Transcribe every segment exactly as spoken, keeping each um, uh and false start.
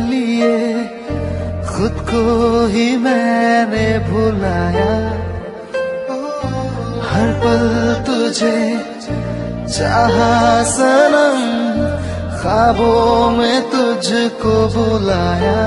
लिए खुद को ही मैंने भुलाया। हर पल तुझे चाहा सनम, ख्वाबों में तुझको बुलाया।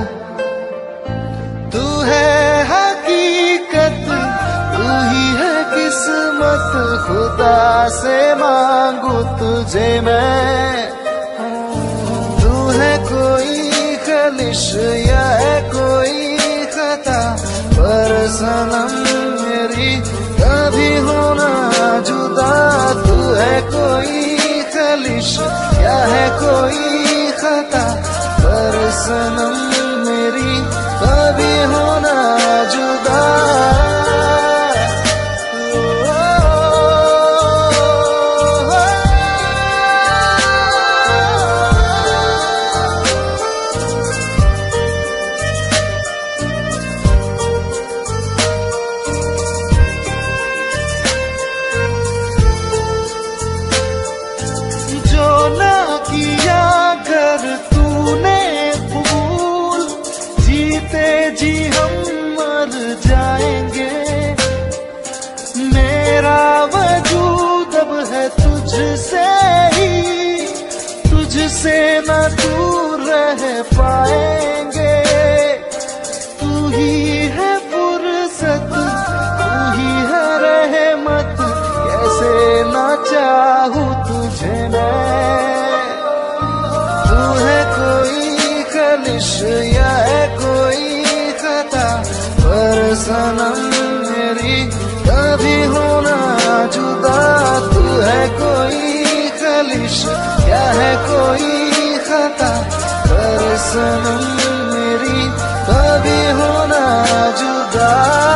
तू है हकीकत, तू ही है किस्मत, खुदा से मांगू तुझे मैं। तू है कोई खलिश या है कोई खता, पर सनम मेरी कभी होना जुदा। तू है कोई खलिश या है कोई खता, पर सनम मेरी कभी होना जुदा। किया कर तूने भूल, जीते जी हम मर जाएंगे। मेरा वजूद अब है तुझसे ही, तुझसे न दूर रह पाएंगे। तू ही है फुर्सत, तू ही है रहमत, कैसे ना चाहूं तुझे मैं। या है कोई खता, पर सनम मेरी कभी होना जुदा। तू है कोई खलिश या है कोई खता, पर सनम मेरी कभी होना जुदा।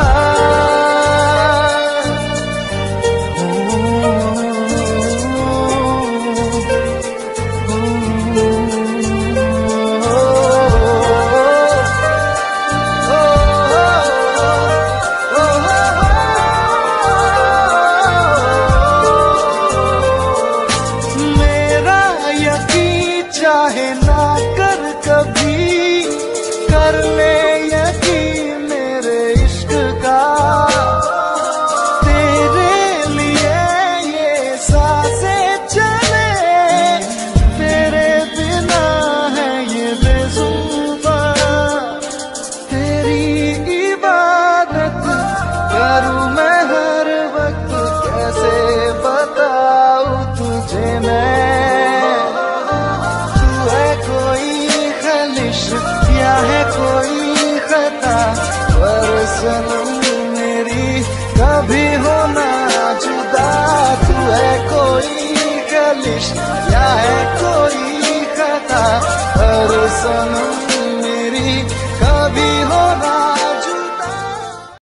चाहे ना कर कभी, कर ले यकीन मेरे इश्क का। तेरे लिए ये सांसें चले, तेरे बिना है ये बेज़ुबां। तेरी इबादत करूं मैं हर वक्त, कैसे बताऊं तुझे मैं। या है कोई खता, पर सनम मेरी कभी होना जुदा। तू है कोई खलिश या है कोई खता, पर सनम मेरी कभी होना